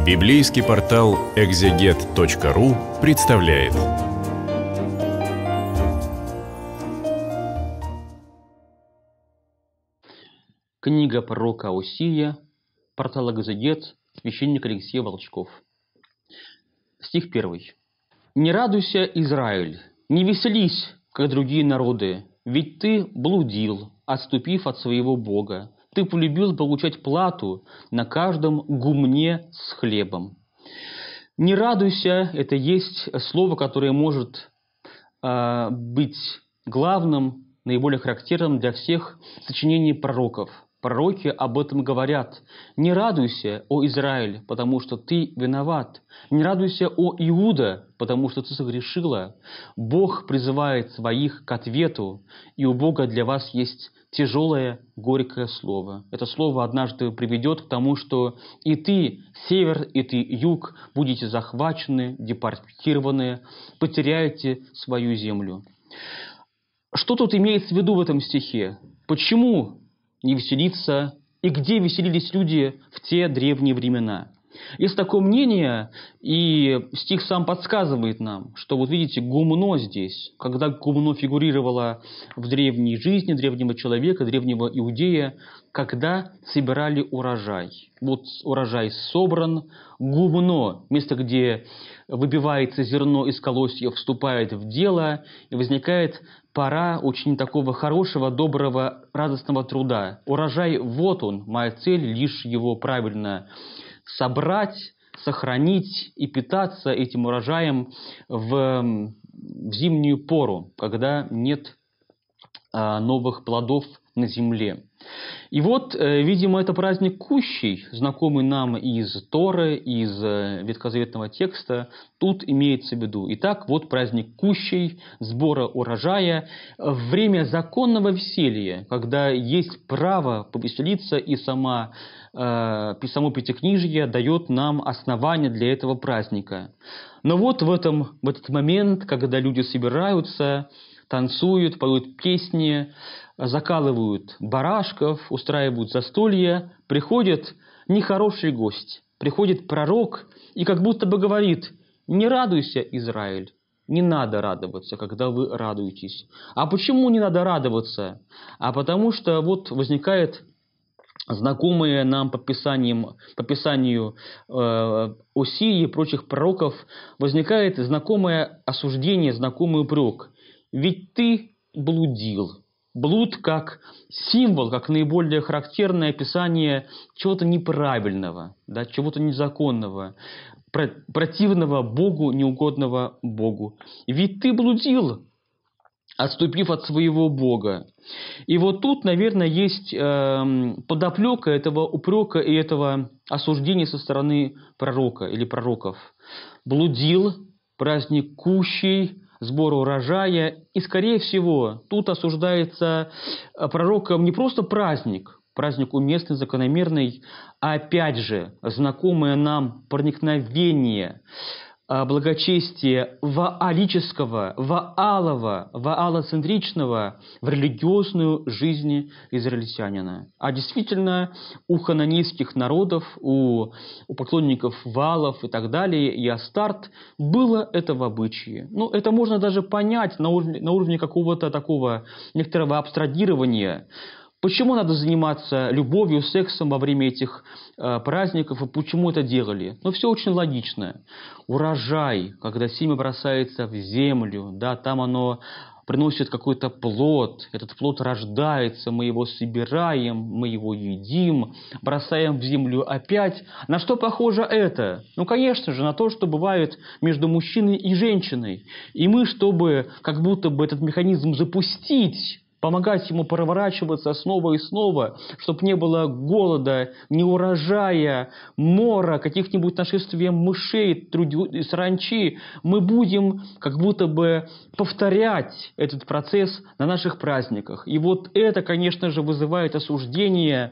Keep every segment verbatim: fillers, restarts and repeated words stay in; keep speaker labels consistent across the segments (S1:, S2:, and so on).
S1: Библейский портал экзегет точка ру представляет.
S2: Книга пророка Осия, портал экзегет, священник Алексей Волчков. Стих первый. «Не радуйся, Израиль, не веселись, как другие народы, ведь ты блудил, отступив от своего Бога. Ты полюбил получать плату на каждом гумне с хлебом». «Не радуйся» – это есть слово, которое может э, быть главным, наиболее характерным для всех сочинений пророков. Пророки об этом говорят. «Не радуйся, о Израиль, потому что ты виноват. Не радуйся, о Иуда, потому что ты согрешила. Бог призывает своих к ответу, и у Бога для вас есть тяжелое, горькое слово». Это слово однажды приведет к тому, что и ты, север, и ты, юг, будете захвачены, депортированы, потеряете свою землю. Что тут имеется в виду в этом стихе? Почему не веселиться, и где веселились люди в те древние времена? Есть такое мнение, и стих сам подсказывает нам, что вот видите, гумно здесь, когда гумно фигурировало в древней жизни древнего человека, древнего иудея, когда собирали урожай. Вот урожай собран, гумно, место, где выбивается зерно из колосьев, вступает в дело, и возникает пора очень такого хорошего, доброго, радостного труда. Урожай, вот он, моя цель, лишь его правильно собрать, сохранить и питаться этим урожаем в, в зимнюю пору, когда нет а, новых плодов на земле. И вот, видимо, это праздник Кущей, знакомый нам из Торы, из ветхозаветного текста, тут имеется в виду. Итак, вот праздник Кущей, сбора урожая, время законного веселья, когда есть право повеселиться, и сама, э, само Пятикнижие дает нам основания для этого праздника. Но вот в, этом, в этот момент, когда люди собираются, танцуют, поют песни, закалывают барашков, устраивают застолья, приходит нехороший гость, приходит пророк и как будто бы говорит: «Не радуйся, Израиль, не надо радоваться, когда вы радуетесь». А почему не надо радоваться? А потому что вот возникает знакомые нам по, писаниям, по писанию э, Осии и прочих пророков, возникает знакомое осуждение, знакомый упрек. «Ведь ты блудил». Блуд как символ, как наиболее характерное описание чего-то неправильного, да, чего-то незаконного, противного Богу, неугодного Богу. «Ведь ты блудил, отступив от своего Бога». И вот тут, наверное, есть э, подоплека этого упрека и этого осуждения со стороны пророка или пророков. Блудил, праздник Кущей, сбора урожая. И, скорее всего, тут осуждается пророком не просто праздник, праздник уместный, закономерный, а опять же, знакомое нам проникновение благочестия ваалического, ваалова, ваалоцентричного в религиозную жизнь израильтянина. А действительно, у хананейских народов, у, у поклонников Ваалов и так далее, и Астарт, было это в обычае. Ну, это можно даже понять на уровне, на уровне какого-то такого некоторого абстрагирования. Почему надо заниматься любовью, сексом во время этих э, праздников, и почему это делали? Ну, все очень логично. Урожай, когда семя бросается в землю, да, там оно приносит какой-то плод, этот плод рождается, мы его собираем, мы его едим, бросаем в землю опять. На что похоже это? Ну, конечно же, на то, что бывает между мужчиной и женщиной. И мы, чтобы как будто бы этот механизм запустить, помогать ему проворачиваться снова и снова, чтобы не было голода, неурожая, мора, каких-нибудь нашествия мышей, саранчи, мы будем как будто бы повторять этот процесс на наших праздниках. И вот это, конечно же, вызывает осуждение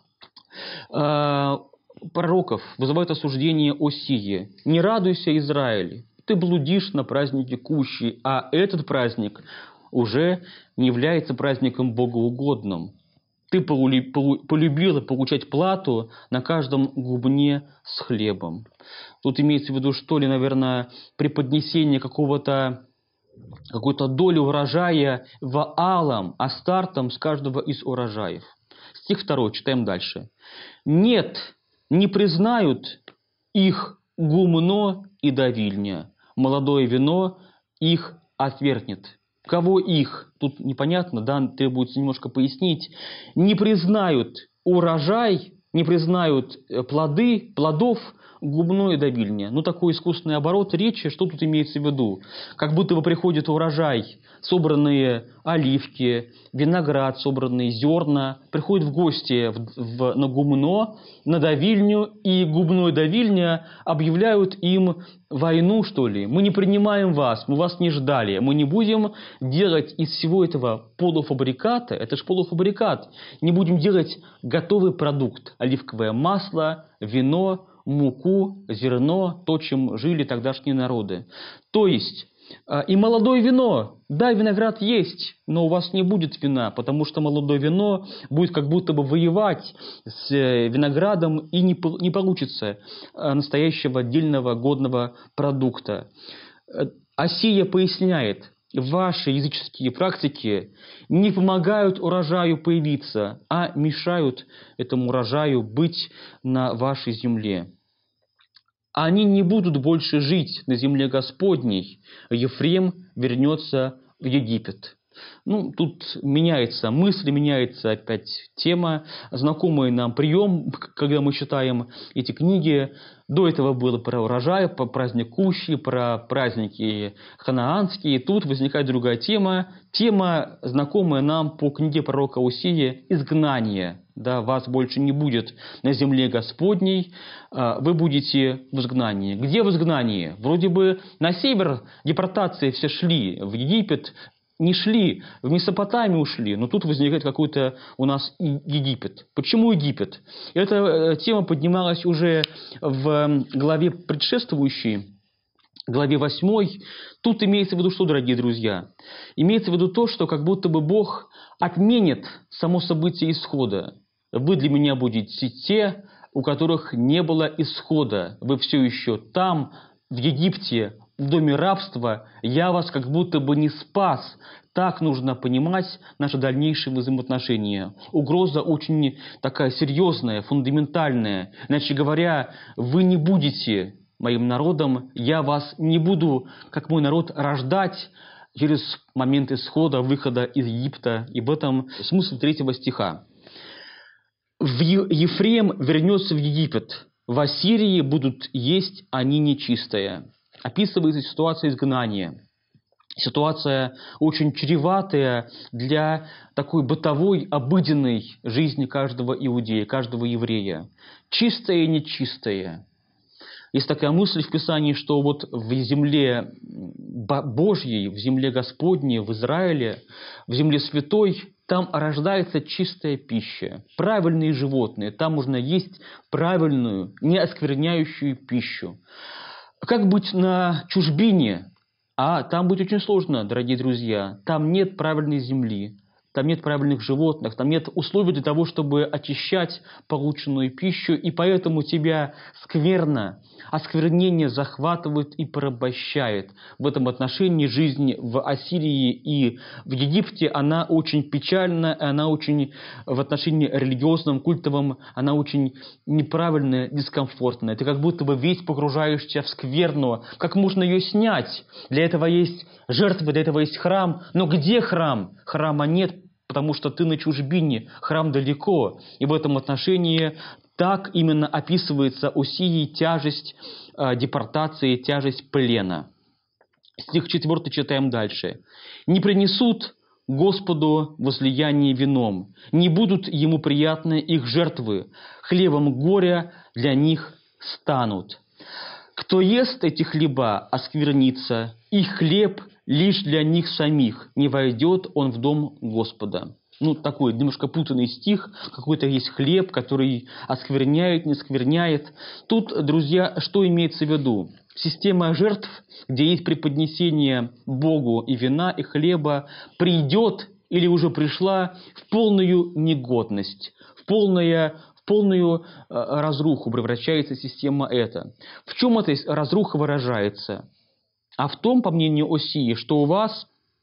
S2: э, пророков, вызывает осуждение Осии. «Не радуйся, Израиль, ты блудишь на празднике Кущи», а этот праздник уже не является праздником богоугодным. ты полюбила получать плату на каждом губне с хлебом. Тут имеется в виду, что ли, наверное, преподнесение какого-то какой-то доли урожая Ваалам, Астартам с каждого из урожаев. Стих второй, читаем дальше. «Нет, не признают их гумно и давильня, молодое вино их отвергнет». Кого их? Тут непонятно, да, требуется немножко пояснить. Не признают урожай, не признают плоды, плодов губной давильня. Ну, такой искусственный оборот речи, что тут имеется в виду? Как будто бы приходит урожай, собранные оливки, виноград, собранные зерна, приходят в гости в, в, на гумно, на давильню, и губной давильня объявляют им войну, что ли. Мы не принимаем вас, мы вас не ждали, мы не будем делать из всего этого полуфабриката, это же полуфабрикат, не будем делать готовый продукт, оливковое масло, вино, муку, зерно, то, чем жили тогдашние народы. То есть, и молодое вино, да, виноград есть, но у вас не будет вина, потому что молодое вино будет как будто бы воевать с виноградом, и не, не получится настоящего отдельного годного продукта. Осия поясняет, ваши языческие практики не помогают урожаю появиться, а мешают этому урожаю быть на вашей земле. Они не будут больше жить на земле Господней. Ефрем вернется в Египет. Ну, тут меняется мысль, меняется опять тема. Знакомый нам прием, когда мы читаем эти книги. До этого было про урожай, про праздник Кущи, про праздники ханаанские. Тут возникает другая тема. Тема, знакомая нам по книге пророка Осии, изгнание. Да, вас больше не будет на земле Господней, вы будете в изгнании. Где в изгнании? Вроде бы на север депортации все шли, в Египет не шли, в Месопотамию ушли, но тут возникает какой-то у нас Египет. Почему Египет? Эта тема поднималась уже в главе предшествующей, главе восьмой. Тут имеется в виду что, дорогие друзья? Имеется в виду то, что как будто бы Бог отменит само событие исхода. Вы для меня будете те, у которых не было исхода. Вы все еще там, в Египте, в доме рабства. Я вас как будто бы не спас. Так нужно понимать наши дальнейшие взаимоотношения. Угроза очень такая серьезная, фундаментальная. Иначе говоря, вы не будете моим народом, я вас не буду, как мой народ, рождать через момент исхода, выхода из Египта. И в этом смысл третьего стиха. В Ефрем вернется в Египет, в Ассирии будут есть они нечистые. Описывается ситуация изгнания. Ситуация очень чреватая для такой бытовой, обыденной жизни каждого иудея, каждого еврея. Чистое и нечистое. Есть такая мысль в Писании, что вот в земле Божьей, в земле Господней, в Израиле, в земле святой, там рождается чистая пища, правильные животные, там можно есть правильную, не оскверняющую пищу. Как быть на чужбине? А там будет очень сложно, дорогие друзья. Там нет правильной земли, там нет правильных животных, там нет условий для того, чтобы очищать полученную пищу, и поэтому тебя скверно, осквернение захватывает и порабощает. В этом отношении жизнь в Ассирии и в Египте, она очень печальна, она очень в отношении религиозном, культовом, она очень неправильная, дискомфортная. Ты как будто бы весь погружаешься в скверну. Как можно ее снять? Для этого есть жертвы, для этого есть храм. Но где храм? Храма нет, потому что ты на чужбине, храм далеко. И в этом отношении так именно описывается Осией тяжесть э, депортации, тяжесть плена. Стих четвёртый читаем дальше. «Не принесут Господу возлияние вином, не будут ему приятны их жертвы, хлебом горя для них станут. Кто ест эти хлеба, осквернится, и хлеб лишь для них самих, не войдет он в дом Господа». Ну, такой немножко путанный стих, какой-то есть хлеб, который оскверняет, не оскверняет. Тут, друзья, что имеется в виду? Система жертв, где есть преподнесение Богу и вина, и хлеба, придет или уже пришла в полную негодность, в, полное, в полную э, разруху превращается система эта. В чем эта разруха выражается? А в том, по мнению Осии, что у вас,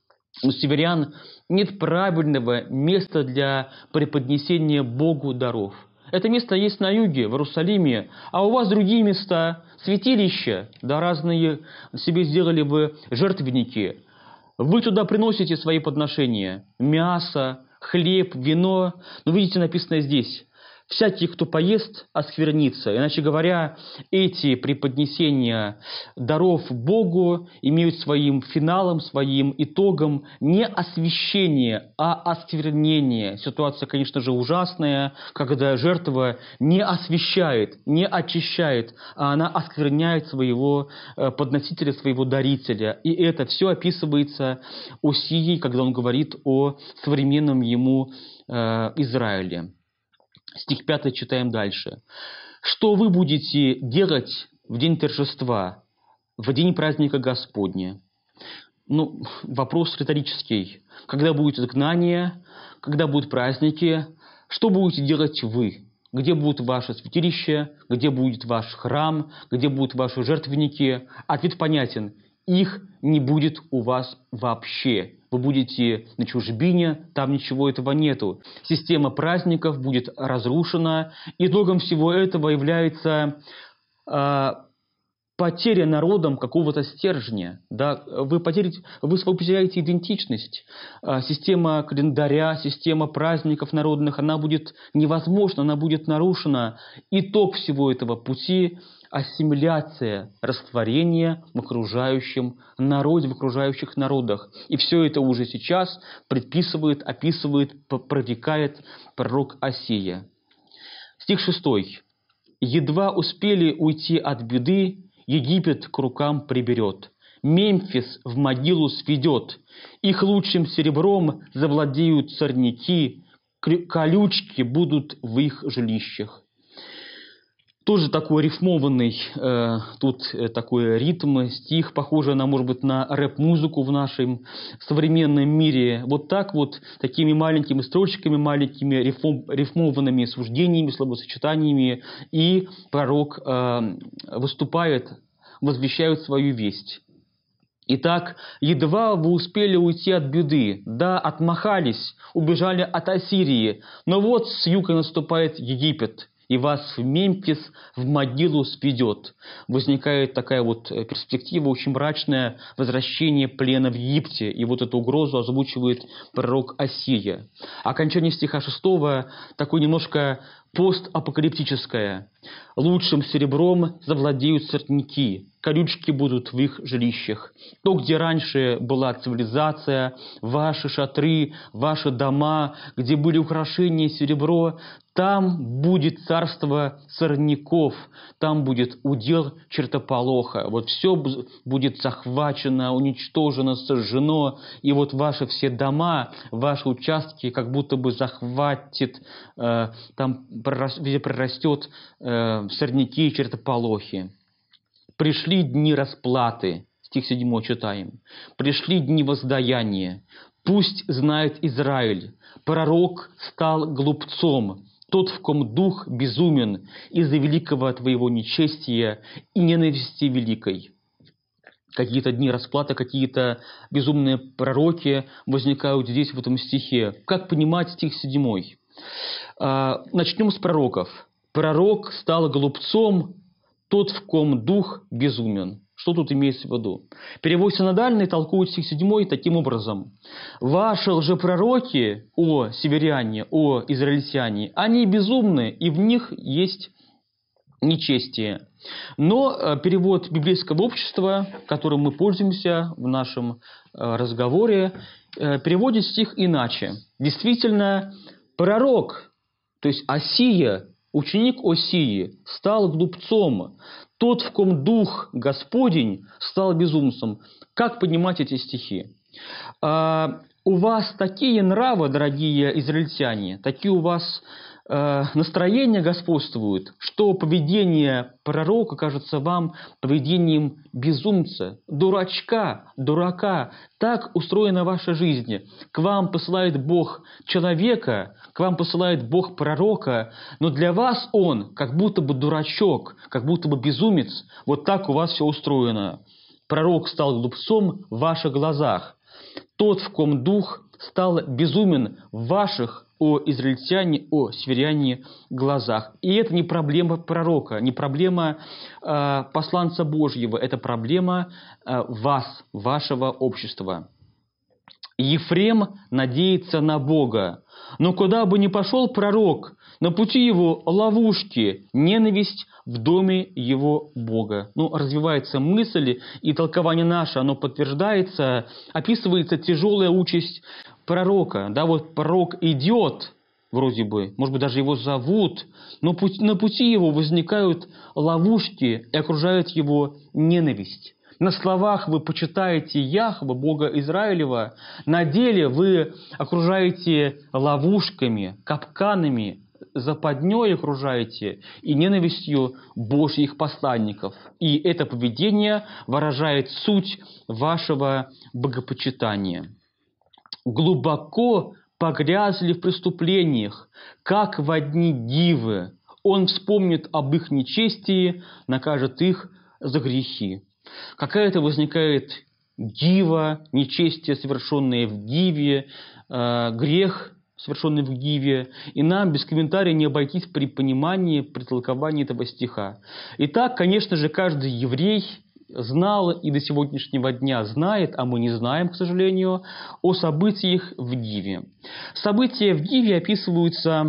S2: у северян, нет правильного места для преподнесения Богу даров. Это место есть на юге, в Иерусалиме, а у вас другие места, святилища, да разные себе сделали вы жертвенники. Вы туда приносите свои подношения, мясо, хлеб, вино. Но видите, написано здесь: всякий, кто поест, осквернится. Иначе говоря, эти преподнесения даров Богу имеют своим финалом, своим итогом не освящение, а осквернение. Ситуация, конечно же, ужасная, когда жертва не освящает, не очищает, а она оскверняет своего подносителя, своего дарителя. И это все описывается Осией, когда он говорит о современном ему э, Израиле. Стих пятый читаем дальше. «Что вы будете делать в день торжества, в день праздника Господня?» Ну, вопрос риторический. Когда будет изгнание, когда будут праздники, что будете делать вы? Где будет ваше святилище, где будет ваш храм, где будут ваши жертвенники? Ответ понятен. Их не будет у вас вообще. Вы будете на чужбине, там ничего этого нету. Система праздников будет разрушена. Итогом всего этого является э, потеря народом какого-то стержня. Да? Вы, потеряете, вы потеряете идентичность. Э, система календаря, система праздников народных, она будет невозможна, она будет нарушена. Итог всего этого пути – ассимиляция, растворение в окружающем народе, в окружающих народах. И все это уже сейчас предписывает, описывает, протекает пророк Осия. Стих шестой. «Едва успели уйти от беды, Египет к рукам приберет, Мемфис в могилу сведет, их лучшим серебром завладеют сорняки, колючки будут в их жилищах». Тоже такой рифмованный, э, тут э, такой ритм, стих, похожий на, может быть, на рэп-музыку в нашем современном мире. Вот так вот, такими маленькими строчками, маленькими рифм, рифмованными суждениями, словосочетаниями, и пророк э, выступает, возвещает свою весть. Итак, едва вы успели уйти от беды, да, отмахались, убежали от Ассирии, но вот с юга наступает Египет, и вас в Мемфис в могилу сведет. Возникает такая вот перспектива, очень мрачное возвращение плена в Египте. И вот эту угрозу озвучивает пророк Осия. Окончание стиха шестого такое немножко постапокалиптическое. «Лучшим серебром завладеют сорняки, колючки будут в их жилищах». То, где раньше была цивилизация, ваши шатры, ваши дома, где были украшения, серебро, там будет царство сорняков, там будет удел чертополоха. Вот все будет захвачено, уничтожено, сожжено, и вот ваши все дома, ваши участки как будто бы захватит, э, там везде прорастет э, сорняки и чертополохи. «Пришли дни расплаты», стих седьмой читаем, «пришли дни воздаяния, пусть знает Израиль, пророк стал глупцом, тот, в ком дух безумен из-за великого твоего нечестия и ненависти великой». Какие-то дни расплаты, какие-то безумные пророки возникают здесь, в этом стихе. Как понимать стих седьмой? Начнем с пророков. «Пророк стал глупцом, тот, в ком дух безумен». Что тут имеется в виду? Перевод синодальный толкует стих седьмой таким образом. «Ваши лжепророки, о северяне, о израильтяне, они безумны, и в них есть нечестие». Но перевод библейского общества, которым мы пользуемся в нашем разговоре, переводит стих иначе. Действительно, пророк, то есть Осия, ученик Осии, стал глупцом. Тот, в ком дух Господень, стал безумцем. Как понимать эти стихи? А, у вас такие нравы, дорогие израильтяне, такие у вас настроение господствует, что поведение пророка кажется вам поведением безумца, дурачка, дурака. Так устроена ваша жизнь. К вам посылает Бог человека, к вам посылает Бог пророка, но для вас он как будто бы дурачок, как будто бы безумец. Вот так у вас все устроено. Пророк стал глупцом в ваших глазах. Тот, в ком дух, стал безумен в ваших, о израильтяне, о северяне глазах. И это не проблема пророка, не проблема э, посланца Божьего, это проблема э, вас, вашего общества. Ефрем надеется на Бога, но куда бы ни пошел пророк, на пути его ловушки, ненависть в доме его Бога. Ну, развивается мысль, и толкование наше, оно подтверждается, описывается тяжелая участь пророка. Да, вот пророк идет, вроде бы, может быть, даже его зовут, но на пути его возникают ловушки и окружает его ненависть. На словах вы почитаете Яхве, Бога Израилева, на деле вы окружаете ловушками, капканами, западней окружаете и ненавистью Божьих посланников. И это поведение выражает суть вашего богопочитания. Глубоко погрязли в преступлениях, как во дни дивы. Он вспомнит об их нечестии, накажет их за грехи. Какая-то возникает дива, нечестие, совершенное в диве, э, грех, совершенный в гиве, и нам без комментария не обойтись при понимании, при толковании этого стиха. Итак, конечно же, каждый еврей знал и до сегодняшнего дня знает, а мы не знаем, к сожалению, о событиях в Гиве. События в Гиве описываются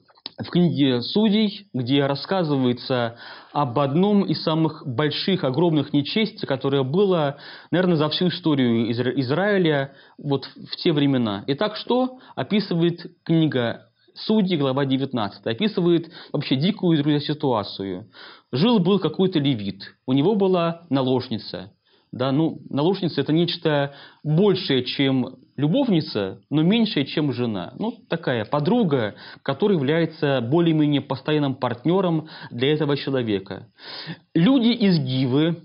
S2: в книге Судей, где рассказывается об одном из самых больших, огромных нечестий, которое было, наверное, за всю историю Израиля вот в те времена. Итак, что описывает книга Судей, глава девятнадцатая, описывает вообще дикую, друзья, ситуацию. Жил-был какой-то левит, у него была наложница. Да, ну, наложница – это нечто большее, чем любовница, но меньшее, чем жена. Ну, такая подруга, которая является более-менее постоянным партнером для этого человека. Люди из Гивы,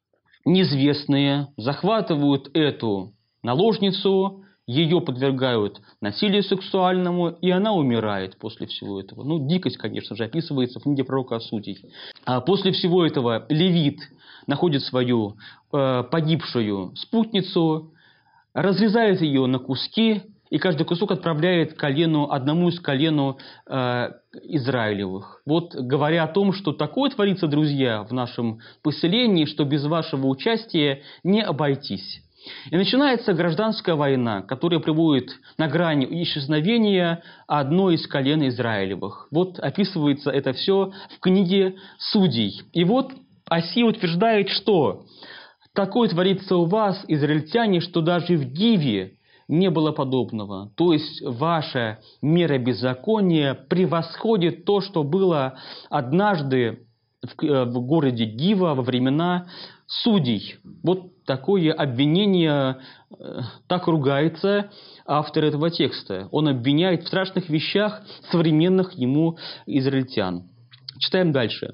S2: неизвестные, захватывают эту наложницу, ее подвергают насилию сексуальному, и она умирает после всего этого. Ну, дикость, конечно же, описывается в книге пророка Судей. А после всего этого левит находит свою э, погибшую спутницу, разрезает ее на куски, и каждый кусок отправляет колену, одному из колену э, Израилевых. Вот говоря о том, что такое творится, друзья, в нашем поселении, что без вашего участия не обойтись. И начинается гражданская война, которая приводит на грани исчезновения одной из колен Израилевых. Вот описывается это все в книге Судей. И вот Осия утверждает, что такое творится у вас, израильтяне, что даже в Гиве не было подобного. То есть ваша мера беззакония превосходит то, что было однажды в, в городе Гива во времена Судей. Вот такое обвинение, так ругается автор этого текста. Он обвиняет в страшных вещах современных ему израильтян. Читаем дальше.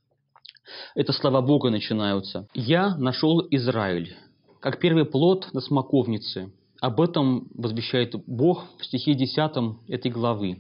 S2: Это слова Бога начинаются. «Я нашел Израиль, как первый плод на смоковнице». Об этом возвещает Бог в стихе десятом этой главы.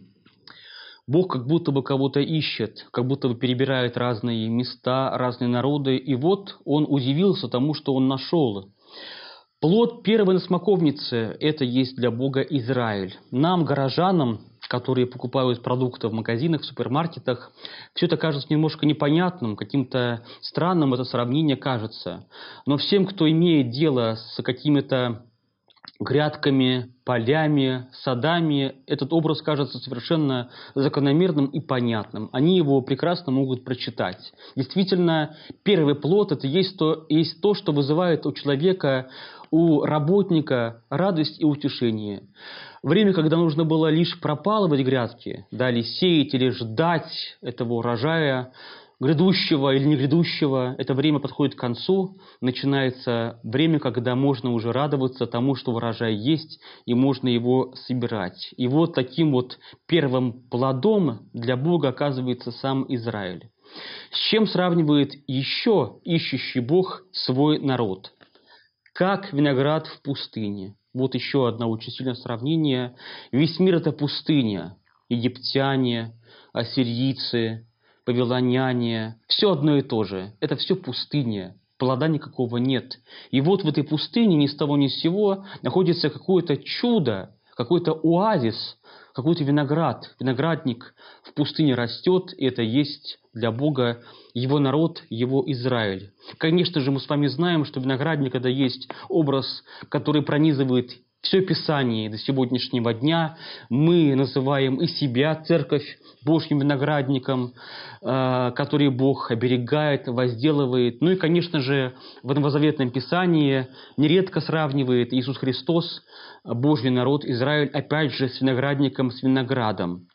S2: Бог как будто бы кого-то ищет, как будто бы перебирает разные места, разные народы. И вот он удивился тому, что он нашел. Плод первой на смоковнице – это есть для Бога Израиль. Нам, горожанам, которые покупают продукты в магазинах, в супермаркетах, все это кажется немножко непонятным, каким-то странным это сравнение кажется. Но всем, кто имеет дело с какими-то грядками, полями, садами, этот образ кажется совершенно закономерным и понятным. Они его прекрасно могут прочитать. Действительно, первый плод – это есть то, есть то, что вызывает у человека, у работника радость и утешение. Время, когда нужно было лишь пропалывать грядки, да, или сеять, или ждать этого урожая, грядущего или не грядущего, это время подходит к концу, начинается время, когда можно уже радоваться тому, что урожай есть, и можно его собирать. И вот таким вот первым плодом для Бога оказывается сам Израиль. С чем сравнивает еще ищущий Бог свой народ? Как виноград в пустыне. Вот еще одно очень сильное сравнение. Весь мир – это пустыня. Египтяне, ассирийцы, вавилоняне. Все одно и то же. Это все пустыня. Плода никакого нет. И вот в этой пустыне ни с того ни с сего находится какое-то чудо, какой-то оазис, какой-то виноград. Виноградник в пустыне растет, и это есть для Бога его народ, его Израиль. Конечно же, мы с вами знаем, что виноградник – это есть образ, который пронизывает все Писание до сегодняшнего дня. Мы называем и себя, церковь, Божьим виноградником, который Бог оберегает, возделывает. Ну и, конечно же, в Новозаветном Писании нередко сравнивает Иисус Христос, Божий народ, Израиль, опять же, с виноградником, с виноградом.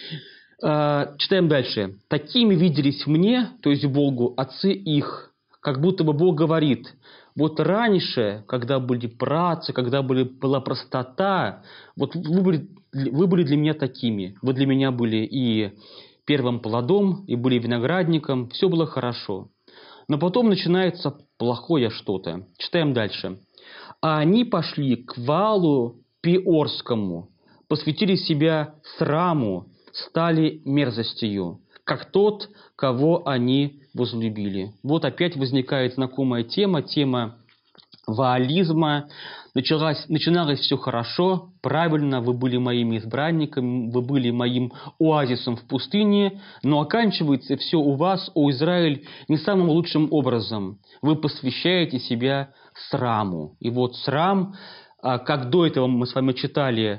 S2: Читаем дальше. «Такими виделись мне, то есть Богу, отцы их». Как будто бы Бог говорит, вот раньше, когда были праотцы, когда были, была простота, вот вы были, вы были для меня такими. Вы для меня были и первым плодом, и были виноградником. Все было хорошо. Но потом начинается плохое что-то. Читаем дальше. «А они пошли к Ваалу Пеорскому, посвятили себя сраму, стали мерзостью, как тот, кого они возлюбили». Вот опять возникает знакомая тема, тема ваализма. Началось, начиналось все хорошо, правильно, вы были моими избранниками, вы были моим оазисом в пустыне, но оканчивается все у вас, о Израиль, не самым лучшим образом. Вы посвящаете себя сраму. И вот срам, как до этого мы с вами читали,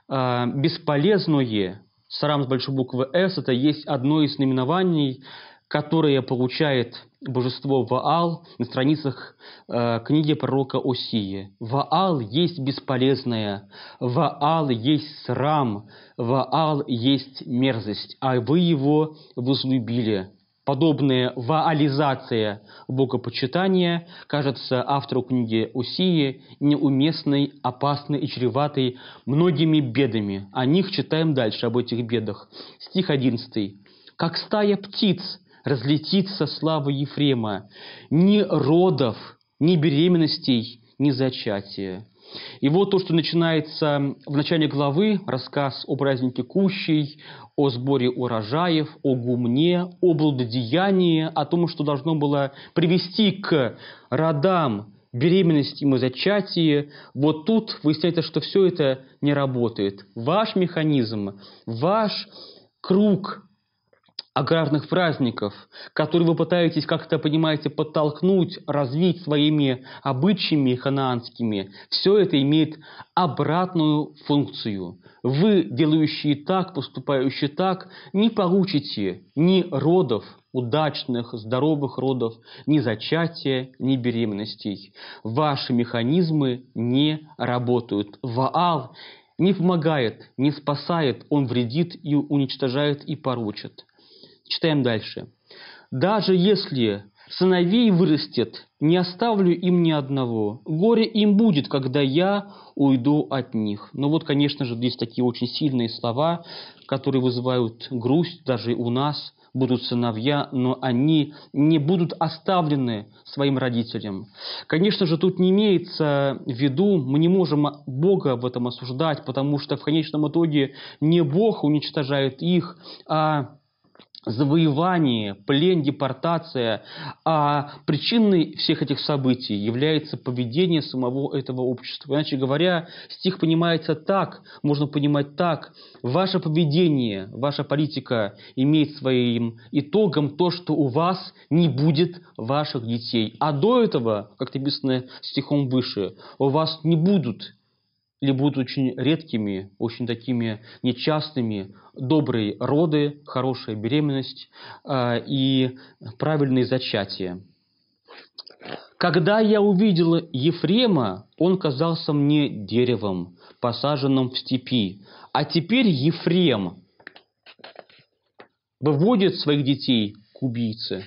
S2: бесполезное, срам с большой буквы «С» – это есть одно из наименований, которое получает божество Ваал на страницах э, книги пророка Осии. Ваал есть бесполезное, Ваал есть срам, Ваал есть мерзость, а вы его возлюбили. Подобная ваализация богопочитания кажется автору книги Осии неуместной, опасной и чреватой многими бедами. О них читаем дальше, об этих бедах. Стих одиннадцатый. «Как стая птиц разлетится слава Ефрема, ни родов, ни беременностей, ни зачатия». И вот то, что начинается в начале главы, рассказ о празднике Кущей, о сборе урожаев, о гумне, о блудодеянии, о том, что должно было привести к родам, беременности и зачатии. Вот тут выясняется, что все это не работает. Ваш механизм, ваш круг аграрных праздников, которые вы пытаетесь как-то, понимаете, подтолкнуть, развить своими обычаями ханаанскими, все это имеет обратную функцию. Вы, делающие так, поступающие так, не получите ни родов, удачных, здоровых родов, ни зачатия, ни беременностей. Ваши механизмы не работают. Ваал не помогает, не спасает, он вредит и уничтожает и порочит. Читаем дальше. «Даже если сыновей вырастет, не оставлю им ни одного. Горе им будет, когда я уйду от них». Но вот, конечно же, здесь такие очень сильные слова, которые вызывают грусть даже у нас. Будут сыновья, но они не будут оставлены своим родителям. Конечно же, тут не имеется в виду, мы не можем Бога в этом осуждать, потому что в конечном итоге не Бог уничтожает их, а завоевание, плен, депортация, а причиной всех этих событий является поведение самого этого общества. Иначе говоря, стих понимается так, можно понимать так: ваше поведение, ваша политика имеет своим итогом то, что у вас не будет ваших детей. А до этого, как написано стихом выше, у вас не будут или будут очень редкими, очень такими нечастыми, добрые роды, хорошая беременность э, и правильные зачатия. «Когда я увидел Ефрема, он казался мне деревом, посаженным в степи. А теперь Ефрем выводит своих детей к убийце.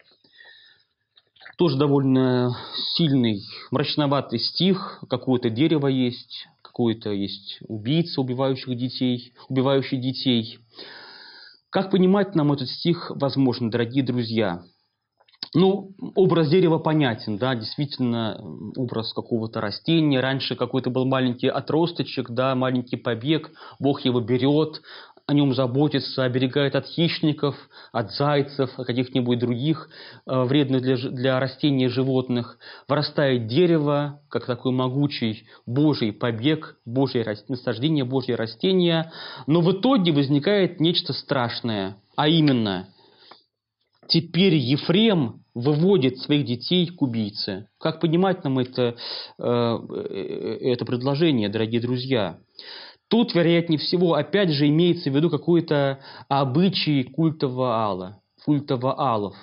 S2: Тоже довольно сильный, мрачноватый стих. Какое-то дерево есть, какой-то есть убийца, убивающих детей, убивающий детей. Как понимать нам этот стих возможно, дорогие друзья? Ну, образ дерева понятен, да, действительно, образ какого-то растения. Раньше какой-то был маленький отросточек, да, маленький побег, Бог его берет, о нем заботится, оберегает от хищников, от зайцев, от каких-нибудь других э, вредных для, для растений и животных. Вырастает дерево, как такой могучий Божий побег, Божье насаждение, Божье растение. Но в итоге возникает нечто страшное, а именно – теперь Ефрем выводит своих детей к убийце. Как понимать нам это, это предложение, дорогие друзья? Тут, вероятнее всего, опять же имеется в виду какой-то обычай культа Ваала, культа Ваалов.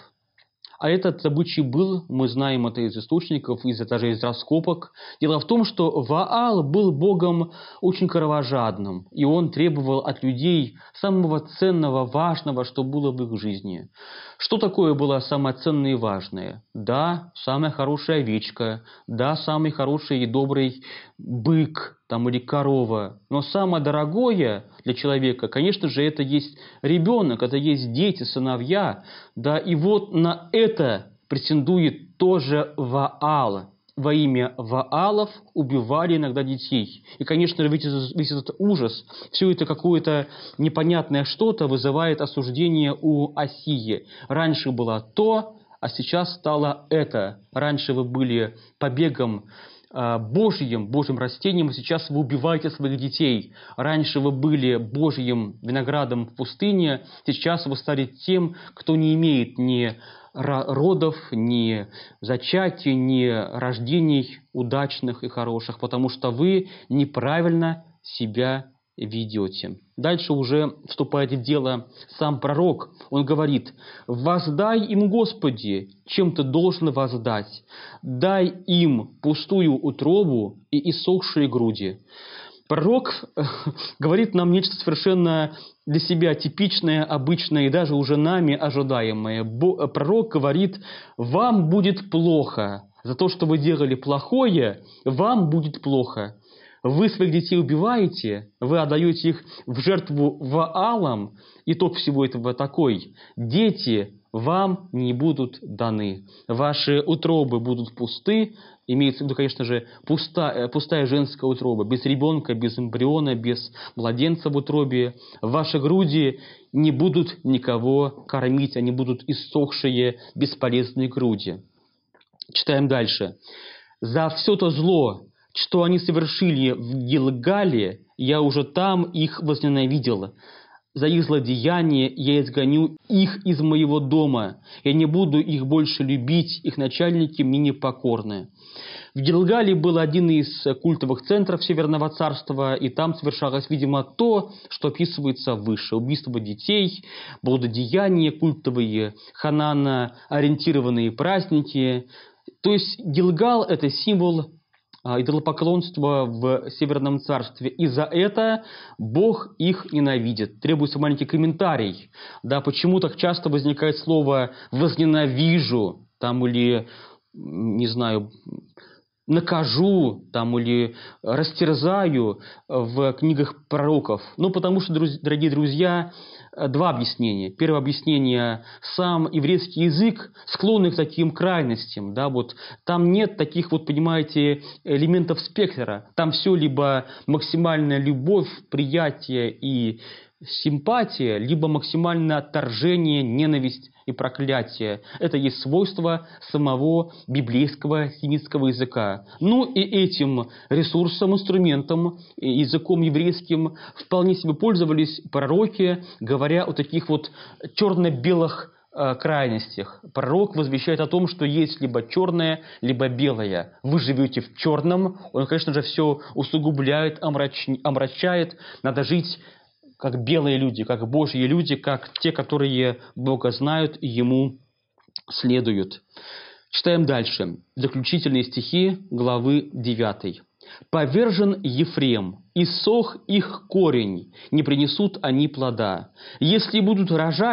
S2: А этот обычай был, мы знаем это из источников, из, даже из раскопок. Дело в том, что Ваал был богом очень кровожадным, и он требовал от людей самого ценного, важного, что было в их жизни. Что такое было самое ценное и важное? Да, самая хорошая овечка, да, самый хороший и добрый бык там, или корова. Но самое дорогое для человека, конечно же, это есть ребенок, это есть дети, сыновья. Да, и вот на это претендует тоже Ваал. Во имя Ваалов убивали иногда детей. И, конечно же, весь этот, весь этот ужас, все это какое-то непонятное что-то вызывает осуждение у Осии. Раньше было то, а сейчас стало это. Раньше вы были побегом Божьим, Божьим растением, а сейчас вы убиваете своих детей. Раньше вы были Божьим виноградом в пустыне, сейчас вы стали тем, кто не имеет ни родов, ни зачатий, ни рождений удачных и хороших, потому что вы неправильно себя ведете. Дальше уже вступает в дело сам пророк. Он говорит: «Воздай им, Господи, чем ты должен воздать. Дай им пустую утробу и иссохшие груди». Пророк говорит нам нечто совершенно для себя типичное, обычное и даже уже нами ожидаемое. Пророк говорит: «Вам будет плохо. За то, что вы делали плохое, вам будет плохо. Вы своих детей убиваете, вы отдаете их в жертву Ваалам. Итог всего этого такой: дети вам не будут даны. Ваши утробы будут пусты». Имеется в виду, конечно же, пустая, пустая женская утроба, без ребенка, без эмбриона, без младенца в утробе. Ваши груди не будут никого кормить, они будут иссохшие, бесполезные груди. Читаем дальше. «За все то зло, что они совершили в Гилгале, я уже там их возненавидел. За их злодеяние я изгоню их из моего дома. Я не буду их больше любить, их начальники мне непокорны». В Гилгале был один из культовых центров Северного царства, и там совершалось, видимо, то, что описывается выше. Убийство детей, блудодеяния, культовые ханана-ориентированные праздники. То есть Гилгал – это символ идолопоклонства в Северном царстве. И за это Бог их ненавидит. Требуется маленький комментарий. Да, почему так часто возникает слово «возненавижу» там, или, не знаю, «накажу» там, или «растерзаю» в книгах пророков? Ну, потому что, дорогие друзья, два объяснения. Первое объяснение – сам еврейский язык склонный к таким крайностям. Да, вот, там нет таких, вот, понимаете, элементов спектра. Там все либо максимальная любовь, приятие и симпатия, либо максимальное отторжение, ненависть и проклятие. Это есть свойство самого библейского семитского языка. Ну и этим ресурсом, инструментом, языком еврейским вполне себе пользовались пророки, говоря о таких вот черно-белых э, крайностях. Пророк возвещает о том, что есть либо черное, либо белое. Вы живете в черном, он, конечно же, все усугубляет, омрач... омрачает. Надо жить как белые люди, как Божьи люди, как те, которые Бога знают и Ему следуют. Читаем дальше. Заключительные стихи главы девятой. «Повержен Ефрем, иссох их корень, не принесут они плода. Если будут рожать,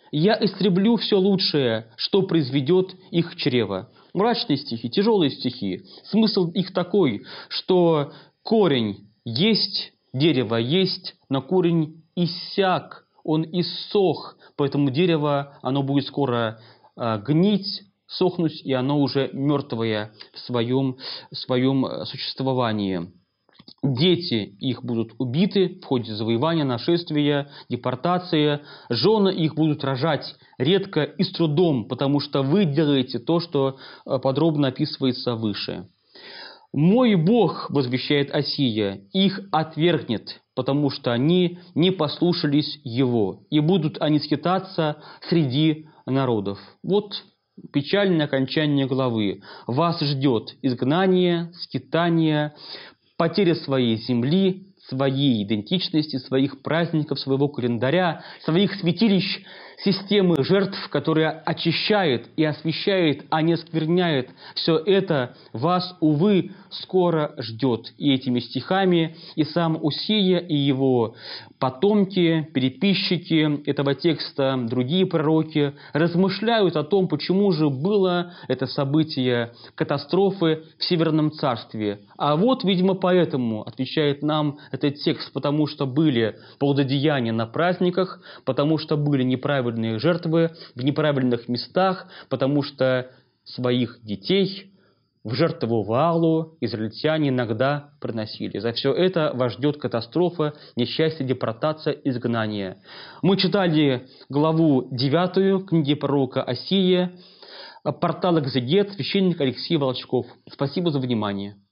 S2: Я истреблю все лучшее, что произведет их чрево. Мрачные стихи, тяжелые стихи. Смысл их такой, что корень есть, дерево есть, но корень иссяк, он иссох. Поэтому дерево, оно будет скоро э, гнить, сохнуть, и оно уже мертвое в своем, в своем существовании. Дети их будут убиты в ходе завоевания, нашествия, депортации. Жены их будут рожать редко и с трудом, потому что вы делаете то, что подробно описывается выше. «Мой Бог, возвещает Осия, их отвергнет, потому что они не послушались Его, и будут они скитаться среди народов». Вот печальное окончание главы. Вас ждет изгнание, скитание, потеря своей земли, своей идентичности, своих праздников, своего календаря, своих святилищ, системы жертв, которая очищает и освящает, а не оскверняет. Все это вас, увы, скоро ждет. И этими стихами и сам Осия, и его потомки, переписчики этого текста, другие пророки размышляют о том, почему же было это событие катастрофы в Северном Царстве. А вот, видимо, поэтому отвечает нам этот текст, потому что были плододеяния на праздниках, потому что были неправильные жертвы в неправильных местах, потому что своих детей в жертву Ваалу израильтяне иногда приносили. За все это вас ждет катастрофа, несчастье, депортация, изгнание. Мы читали главу девятую книги пророка Осия, портал «Экзегет», священник Алексей Волчков. Спасибо за внимание.